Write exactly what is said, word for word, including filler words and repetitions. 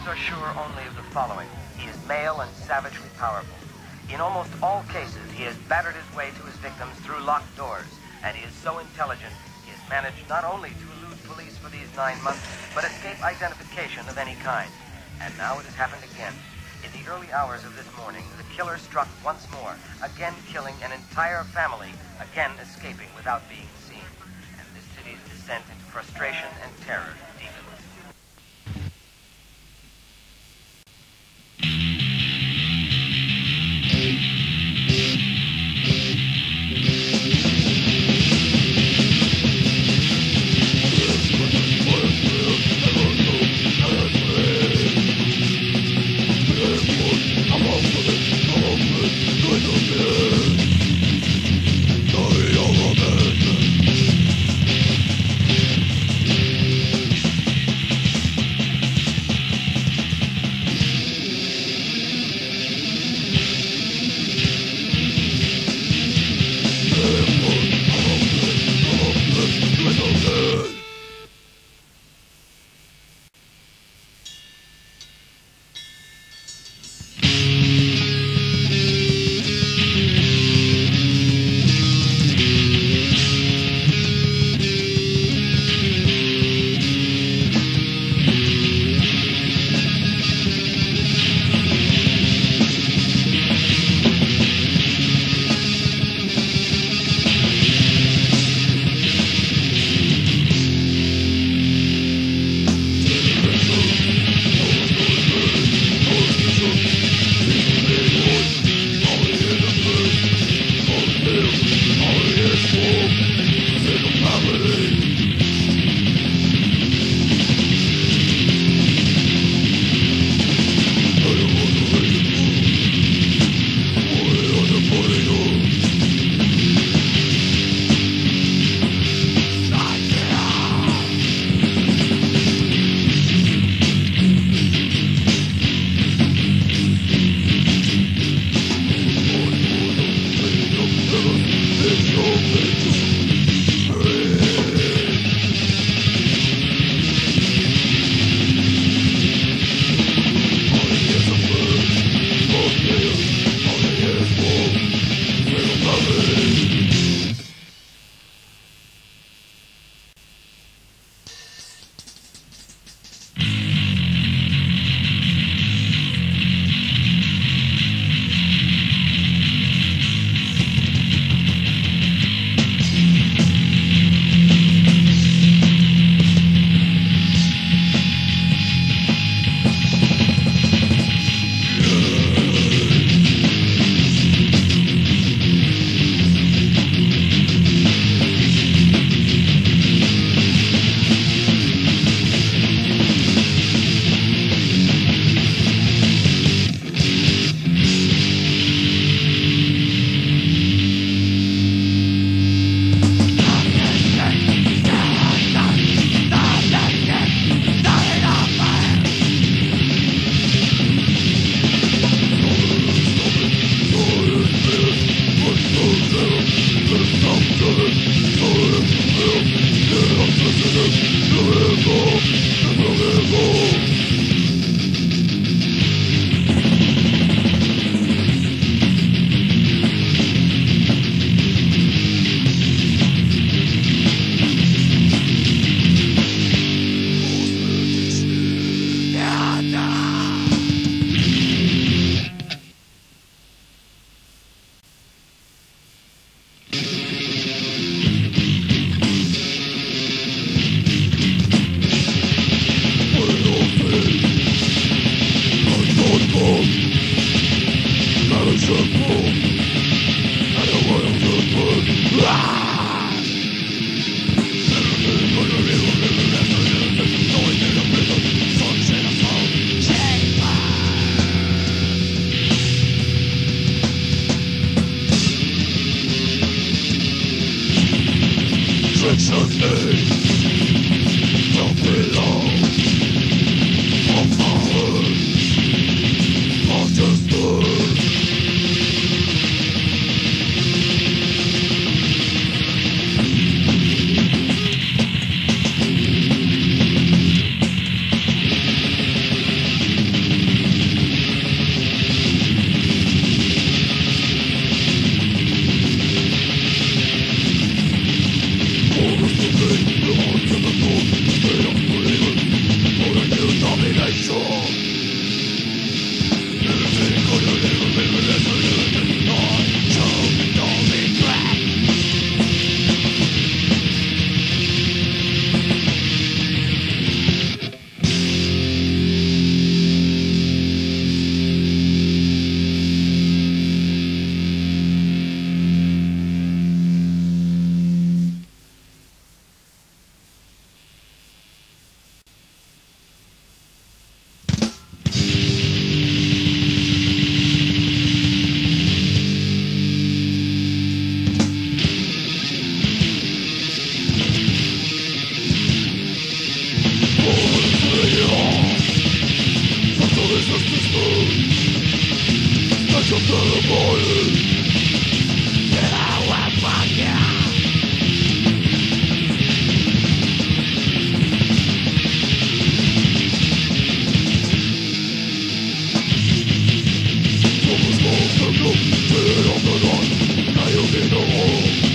are sure only of the following. He is male and savagely powerful. In almost all cases, he has battered his way to his victims through locked doors, and he is so intelligent, he has managed not only to elude police for these nine months, but escape identification of any kind. And now it has happened again. In the early hours of this morning, the killer struck once more, again killing an entire family, again escaping without being seen. And this city's descent into frustration and terror deepens. in the hole.